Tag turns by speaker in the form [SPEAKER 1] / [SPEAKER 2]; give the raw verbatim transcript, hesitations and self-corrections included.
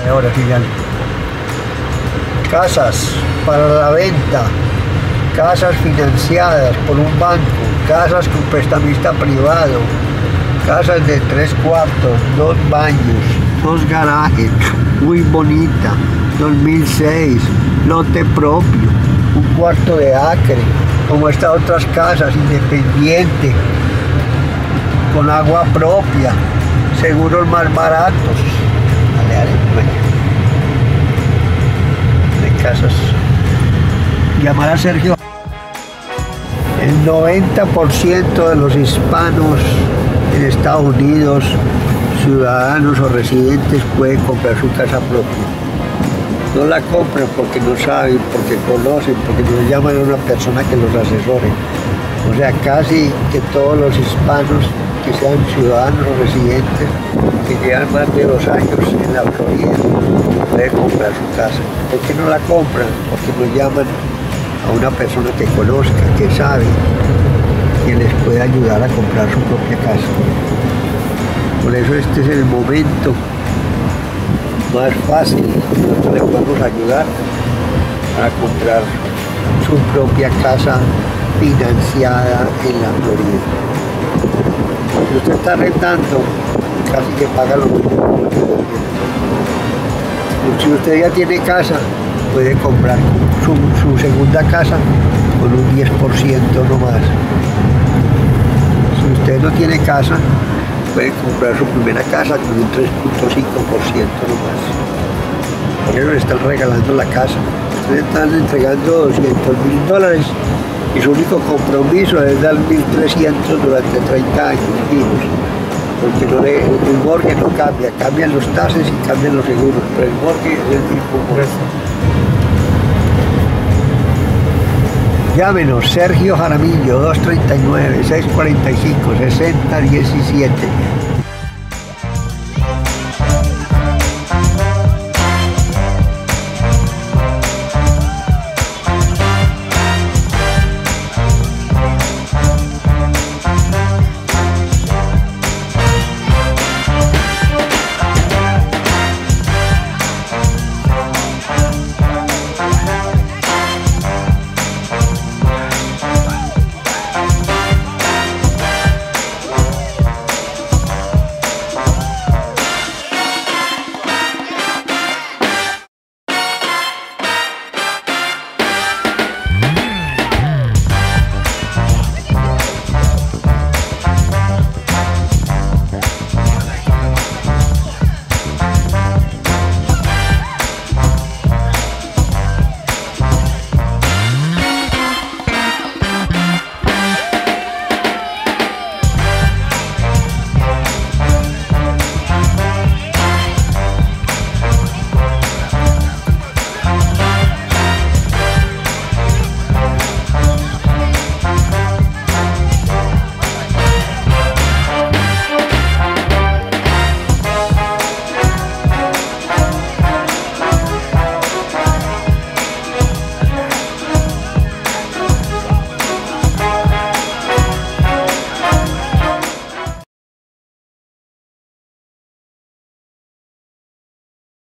[SPEAKER 1] Ahora sí ya. Casas para la venta, casas financiadas por un banco, casas con prestamista privado, casas de tres cuartos, dos baños, dos garajes, muy bonita, dos mil seis, lote propio, un cuarto de acre, como estas otras casas, independiente, con agua propia, seguros más baratos. Dale, dale, bueno. De casas. Llamar a Sergio. El noventa por ciento de los hispanos en Estados Unidos, ciudadanos o residentes, pueden comprar su casa propia. No la compran porque no saben, porque conocen, porque no llaman a una persona que los asesore. O sea, casi que todos los hispanos que sean ciudadanos o residentes, que llevan más de dos años en la Florida, pueden comprar su casa. ¿Por qué no la compran? Porque no llaman a una persona que conozca, que sabe, que les puede ayudar a comprar su propia casa. Por eso este es el momento más fácil, nosotros le podemos ayudar a comprar su propia casa financiada en la Florida. Si usted está rentando, casi que paga lo mismo. Si usted ya tiene casa, puede comprar su, su segunda casa con un diez por ciento no más. Si usted no tiene casa, puede comprar su primera casa con un tres punto cinco por ciento no más. Por eso le están regalando la casa. Ustedes están entregando doscientos mil dólares y su único compromiso es dar mil trescientos durante treinta años vivos. Porque no le, el mortgage no cambia, cambian los taxes y cambian los seguros, pero el mortgage es el mismo mortgage. Llámenos, Sergio Jaramillo, dos tres nueve, seis cuatro cinco, seis cero uno siete.